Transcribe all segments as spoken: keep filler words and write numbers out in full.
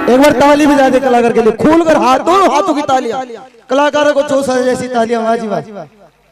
एक बार ताली बजा दे कलाकार के लिए, खोल कर हाथ, दोनों हाथों की तालियां कलाकारों को जोश आ जैसी तालियां। वाह जी वाह।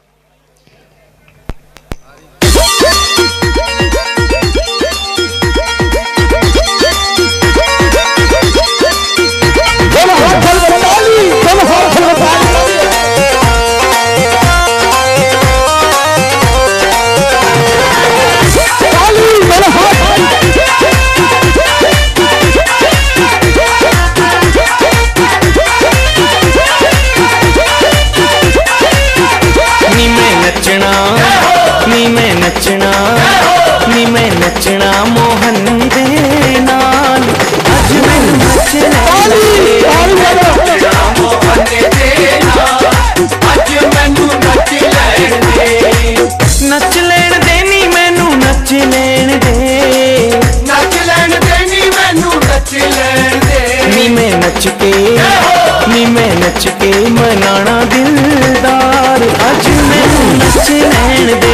नचना नी मैं नचना मोहन दे नाल, अज मैं नचना मोहन दे नाल, अज मैनू नच लैण दे, नच लैण दे नी मैनू नच लैण दे, नच लैण दे नी मैनू नच लैण दे, नी मैं नच के नी मैं नच के मनाना दिलदार, अज मैनू नच लैण दे।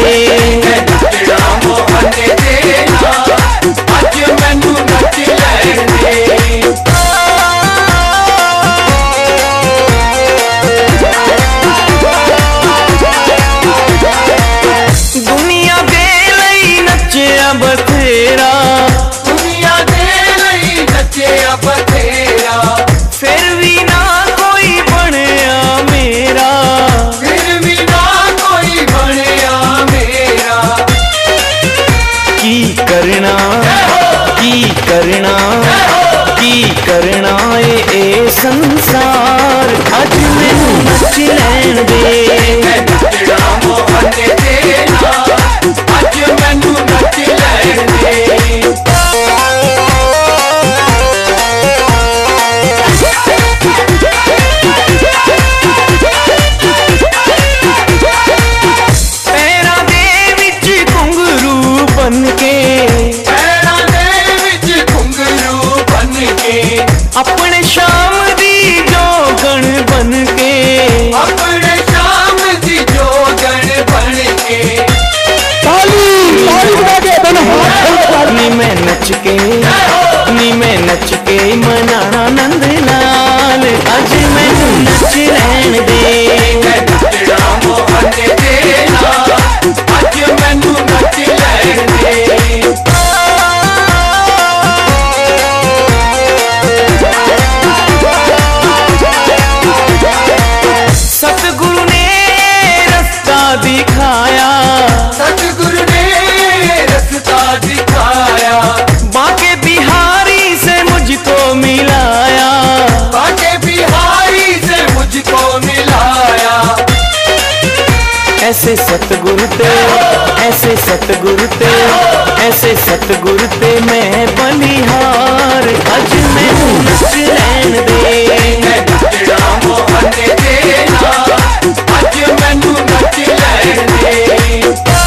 दुनिया दे लई नचिया बथेरा, दुनिया दे लई नचिया बथेरा, फिर भी ना कोई बनया मेरा, फिर भी ना कोई बनया मेरा, की करना की करना की करना ए, ए संसार, अज मैनू नच लैण दे, अपने शाम दी जोगण बन के, अपने शाम दी जोगण बन के, नी मैं नच के नी मैं नच के मनाना नंद लाल, अज मैनू नच लैण दे, मोहन दे नाल, अज मैनू नच लैण दे। सतगुरु ने रास्ता दिखाया, सतगुरु ने रास्ता दिखाया, बाके बिहारी से मुझको मिलाया, बाके बिहारी से मुझको मिलाया, ऐसे सतगुरु ते ऐसे सतगुरु ते ऐसे सतगुरु ते मैं बलिहार, अज मैनू नच लैण दे, मोहन दे नाल, अज मैनू नच लैण दे।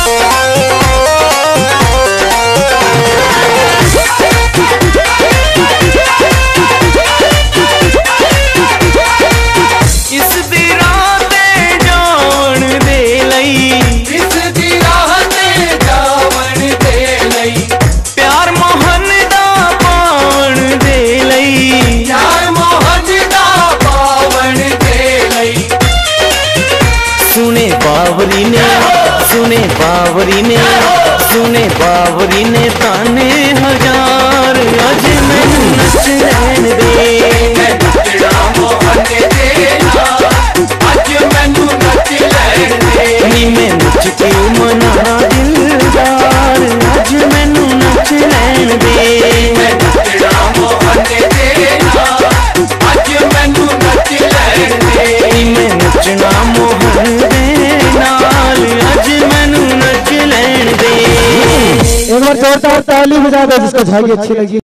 इस दी राह ते जावण दे लई, इस दी राह ते जावण दे लई, प्यार मोहन दा पावण दे लई, प्यार मोहन दा पावण दे लई, सुने बावरी ने सुने बावरी ने सुने बावरी ने ताने हजार, अज मैनू नच लैण दे, मोहन दे नाल, अज मैनू नच लैण दे, नी मैं नच के मनाना दिलदार, अज मैनू नच लैण दे, मोहन दे नाल, अज मैनू नच लैण दे, नी मैं नचना मोहन दे नाल, अज मैनू नच लैण दे। एक बार जोरदार ताली बजा दो जिसको झागी अच्छी लगी।